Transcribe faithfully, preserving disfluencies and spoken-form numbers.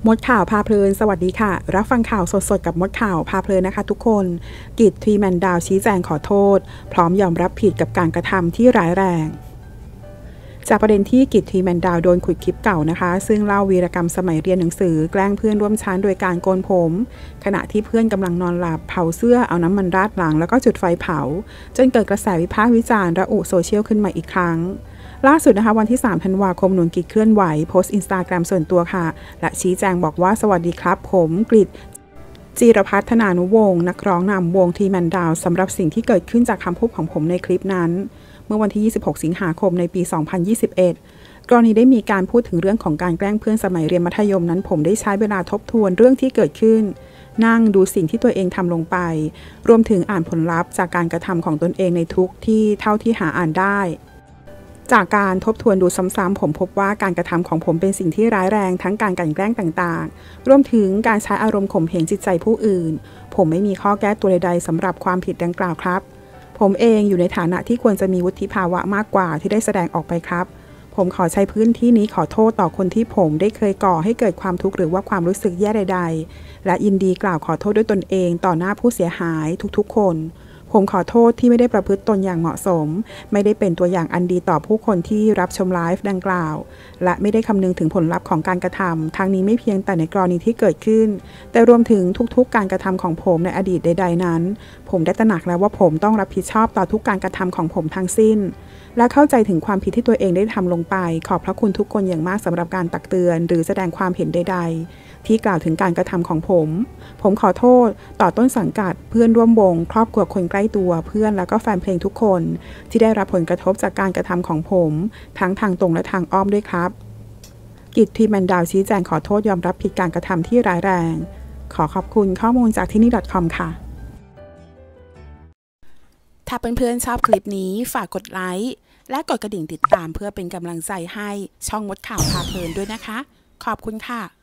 มดข่าวพาเพลินสวัสดีค่ะรับฟังข่าวสดๆกับมดข่าวพาเพลินนะคะทุกคนกิตทรีแมนดาวชี้แจงขอโทษพร้อมยอมรับผิดกับการกระทำที่ร้ายแรงจากประเด็นที่กิตทรีแมนดาวโดนขุดคลิปเก่านะคะซึ่งเล่าวีรกรรมสมัยเรียนหนังสือแกล้งเพื่อนร่วมชั้นโดยการโกนผมขณะที่เพื่อนกำลังนอนหลับเผาเสื้อเอาน้ำมันราดหลังแล้วก็จุดไฟเผาจนเกิดกระแสวิพากษ์วิจารณ์ระอุโซเชียลขึ้นมาอีกครั้งล่าสุดนะคะวันที่สามธันวาคมหนุนกิจเคลื่อนไหวโพสต์อินสตาแกรมส่วนตัวค่ะและชี้แจงบอกว่าสวัสดีครับผมกฤษจีรพัฒนานุวงศ์นักร้องนำวงทีแมนดาวสำหรับสิ่งที่เกิดขึ้นจากคำพูดของผมในคลิปนั้นเมื่อวันที่ยี่สิบหกสิงหาคมในปีสองพันยี่สิบเอ็ดกรณีได้มีการพูดถึงเรื่องของการแกล้งเพื่อนสมัยเรียนมัธยมนั้นผมได้ใช้เวลาทบทวนเรื่องที่เกิดขึ้นนั่งดูสิ่งที่ตัวเองทำลงไปรวมถึงอ่านผลลัพธ์จากการกระทำของตนเองในทุกที่เท่าที่หาอ่านได้จากการทบทวนดูซ้ำๆผมพบว่าการกระทำของผมเป็นสิ่งที่ร้ายแรงทั้งการกลั่นแกล้งต่างๆรวมถึงการใช้อารมณ์ข่มเหงจิตใจผู้อื่นผมไม่มีข้อแก้ตัวใดๆสำหรับความผิดดังกล่าวครับผมเองอยู่ในฐานะที่ควรจะมีวุฒิภาวะมากกว่าที่ได้แสดงออกไปครับผมขอใช้พื้นที่นี้ขอโทษต่อคนที่ผมได้เคยก่อให้เกิดความทุกข์หรือว่าความรู้สึกแย่ใดๆและยินดีกล่าวขอโทษด้วยตนเองต่อหน้าผู้เสียหายทุกๆคนผมขอโทษที่ไม่ได้ประพฤติตนอย่างเหมาะสมไม่ได้เป็นตัวอย่างอันดีต่อผู้คนที่รับชมไลฟ์ดังกล่าวและไม่ได้คำนึงถึงผลลัพธ์ของการกระทำทั้งนี้ไม่เพียงแต่ในกรณีที่เกิดขึ้นแต่รวมถึงทุกๆการกระทำของผมในอดีตใดๆนั้นผมได้ตระหนักแล้วว่าผมต้องรับผิดชอบต่อทุกการกระทำของผมทั้งสิ้นและเข้าใจถึงความผิดที่ตัวเองได้ทำลงไปขอบพระคุณทุกคนอย่างมากสำหรับการตักเตือนหรือแสดงความเห็นใดๆที่กล่าวถึงการกระทำของผมผมขอโทษต่อต้นสังกัดเพื่อนร่วมวงครอบครัวคนใกล้ตัวเพื่อนและก็แฟนเพลงทุกคนที่ได้รับผลกระทบจากการกระทำของผมทั้งทางตรงและทางอ้อมด้วยครับกิตทรีแมนดาวชี้แจงขอโทษยอมรับผิดการกระทำที่ร้ายแรงขอขอบคุณข้อมูลจากที่นี่ .com ค่ะถ้าเพื่อนๆชอบคลิปนี้ฝากกดไลค์และกดกระดิ่งติดตามเพื่อเป็นกำลังใจให้ช่องมดข่าวพาเพลินด้วยนะคะขอบคุณค่ะ